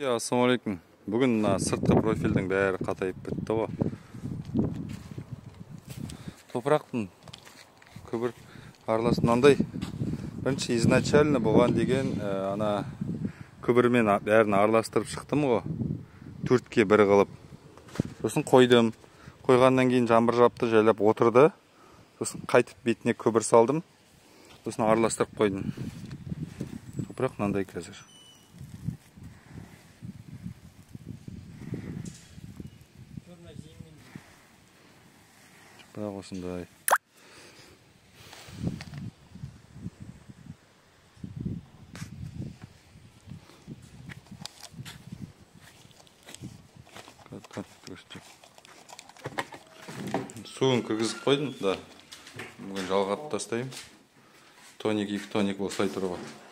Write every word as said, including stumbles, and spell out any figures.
Ассалаумағалейкум. Бүгін мына сыртқы профильдің бәрі қатайып бітті ғой. Топырақтың көбір араласы мынандай. Бірінші изначально болған деген ана көбірмен бәрін араластырып шықтым ғой. Төртке бір қылып. Сосын қойдым. Қойғаннан кейін жаңбыр жапты, жайлап отырды. Сосын қайтып бетіне көбір салдым. Сосын араластырып қойдым. Топырақ мынандай қазір. Бірақ осындай. Суын кіргізіп қойдым, да. Бүгін жалғап тастайым. Тоник, екі тоник болсай тұрып.